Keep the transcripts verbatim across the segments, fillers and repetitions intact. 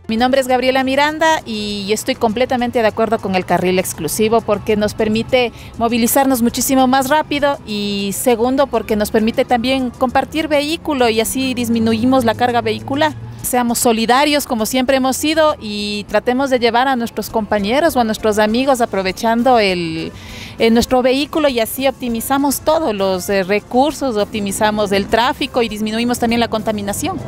Mi nombre es Gabriela Miranda y estoy completamente de acuerdo con el carril exclusivo porque nos permite movilizarnos muchísimo más rápido y segundo porque nos permite también compartir vehículo y así disminuimos la carga vehicular. Seamos solidarios como siempre hemos sido y tratemos de llevar a nuestros compañeros o a nuestros amigos aprovechando el, el nuestro vehículo y así optimizamos todos los eh, recursos, optimizamos el tráfico y disminuimos también la contaminación.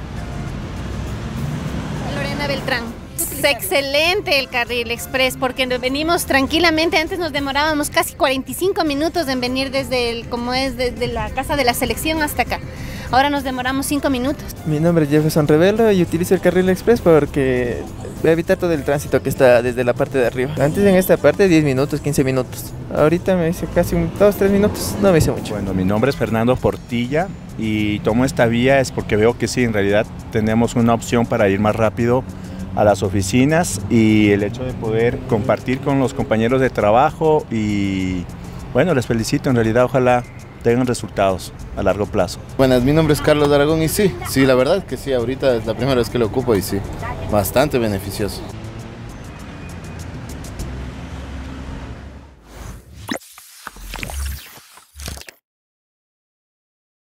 Lorena Beltrán. Es excelente el carril express porque venimos tranquilamente. Antes nos demorábamos casi cuarenta y cinco minutos en venir desde el, como es desde la casa de la selección hasta acá. Ahora nos demoramos cinco minutos. Mi nombre es Jefferson Revelo y utilizo el carril express porque voy a evitar todo el tránsito que está desde la parte de arriba. Antes en esta parte diez minutos, quince minutos. Ahorita me hice casi un dos, tres minutos, no me hice mucho. Bueno, mi nombre es Fernando Portilla y tomo esta vía es porque veo que sí, en realidad tenemos una opción para ir más rápido a las oficinas y el hecho de poder compartir con los compañeros de trabajo y bueno, les felicito, en realidad ojalá tengan resultados a largo plazo. Buenas, mi nombre es Carlos Aragón y sí, sí, la verdad que sí, ahorita es la primera vez que lo ocupo y sí, bastante beneficioso.